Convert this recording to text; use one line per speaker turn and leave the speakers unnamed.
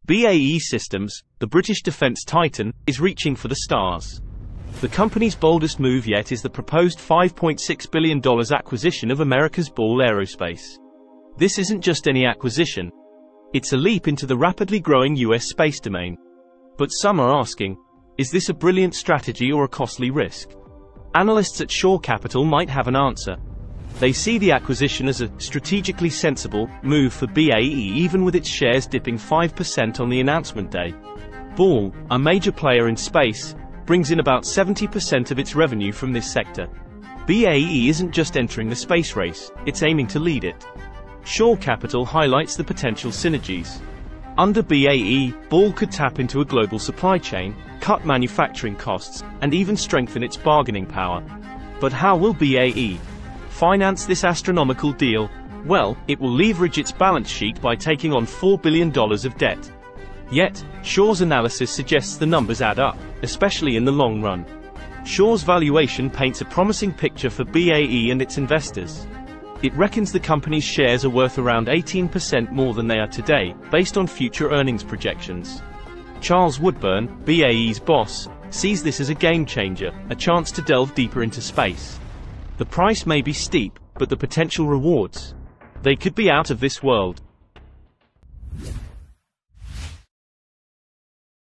BAE Systems, the British defence titan, is reaching for the stars. The company's boldest move yet is the proposed $5.6 billion acquisition of America's Ball Aerospace. This isn't just any acquisition. It's a leap into the rapidly growing US space domain. But some are asking, is this a brilliant strategy or a costly risk? Analysts at Shore Capital might have an answer. They see the acquisition as a strategically sensible move for BAE, even with its shares dipping 5% on the announcement day. Ball, a major player in space, brings in about 70% of its revenue from this sector. BAE isn't just entering the space race, it's aiming to lead it. Shore Capital highlights the potential synergies. Under BAE, Ball could tap into a global supply chain, cut manufacturing costs, and even strengthen its bargaining power. But how will BAE finance this astronomical deal? Well, it will leverage its balance sheet by taking on $4 billion of debt. Yet, Shore's analysis suggests the numbers add up, especially in the long run. Shore's valuation paints a promising picture for BAE and its investors. It reckons the company's shares are worth around 18% more than they are today, based on future earnings projections. Charles Woodburn, BAE's boss, sees this as a game changer, a chance to delve deeper into space. The price may be steep, but the potential rewards, they could be out of this world.